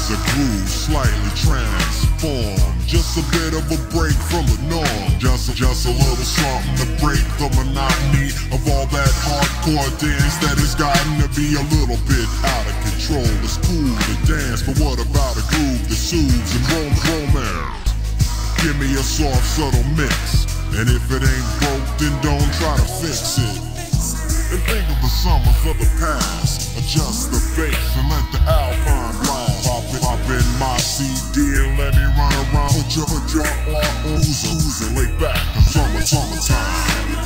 a groove, slightly transformed. Just a bit of a break from the norm. Just a little something to break the monotony of all that hardcore dance that has gotten to be a little bit out of control. It's cool to dance, but what about a groove that soothes and romance? Give me a soft, subtle mix, and if it ain't broke, then don't try to fix it. And think of the summers of the past. Adjust the bass and let the Alpine blast. Pop in my CD and let me run around. Put your arm oozing, lay back, cause summertime.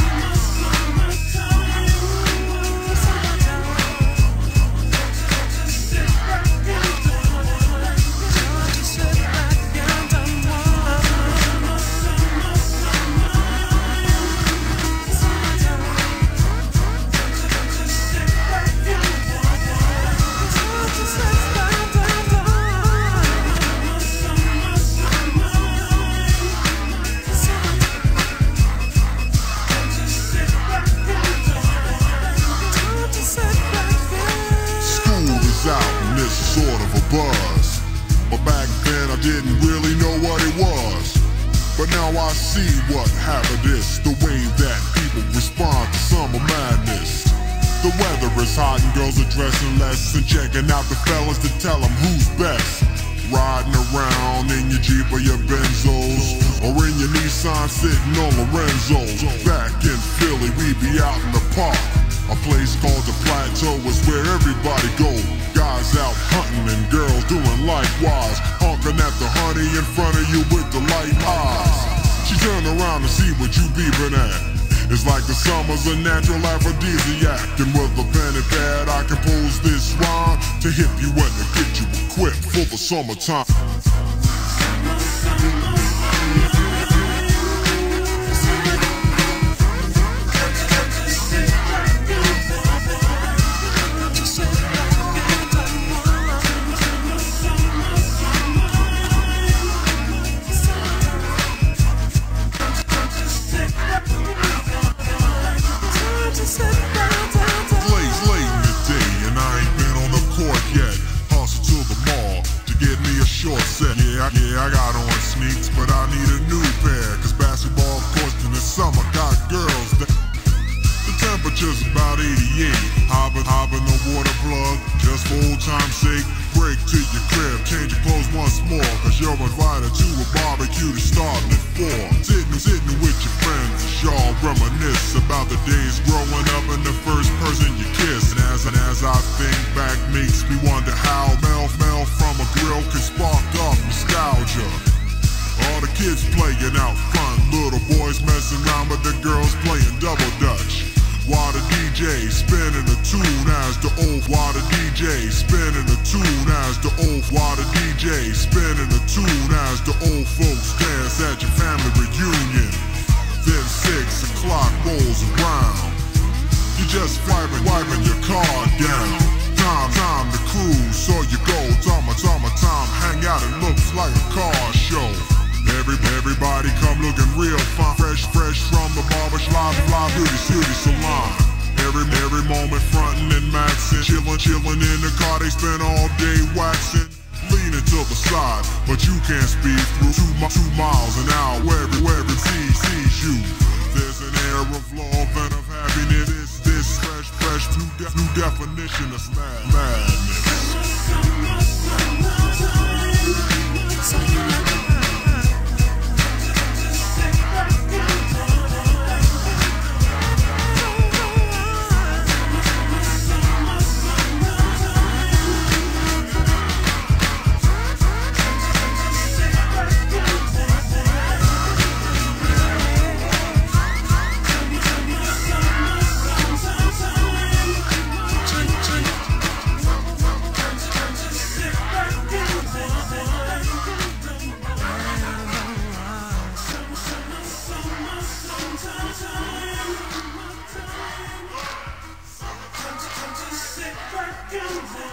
Sort of a buzz, but back then I didn't really know what it was. But now I see what happened is the way that people respond to summer madness. The weather is hot and girls are dressing less and checking out the fellas to tell them who's best. Riding around in your Jeep or your Benzos, or in your Nissan sitting on Lorenzo's. Back in Philly we be out in the park. A place called the Plateau is where everybody go. Guys out hunting and girls doing likewise, honking at the honey in front of you with the light eyes. She turn around to see what you beeping at. It's like the summer's a natural aphrodisiac, and with a pen and pad I compose this rhyme to hip you and to get you equipped for the summertime. Yeah, I got on sneaks, but I need a new pair, cause basketball courts in the summer got girls that the temperature's about 88. Hop in the water plug, just for old time's sake. Break to your crib, change your clothes once more, cause you're invited to a barbecue that's starting at 4. Sitting with your friends as y'all reminisce about the days growing up and the first person you kiss. And as I think back, makes me wonder how smell from a grill can spark up nostalgia. All the kids playing out front, little boys messing around, but the girls playing double dutch. While the DJ spinning a tune as the old. While the DJ spinning a tune as the old. While the DJ spinning a tune as the old folks dance at your family reunion. Then 6 o'clock rolls around. You just wiping your car down. Time to cruise, so you go. Time, hang out. It looks like a car show. Everybody come looking real fine, fresh from the barbershop, fly beauty salon. Every moment frontin' and maxin', chillin' in the car. They spend all day waxing, leaning to the side, but you can't speed through 2 miles an hour wherever sees you. There's an air of love and of happiness. This fresh new definition of madness. Sit back and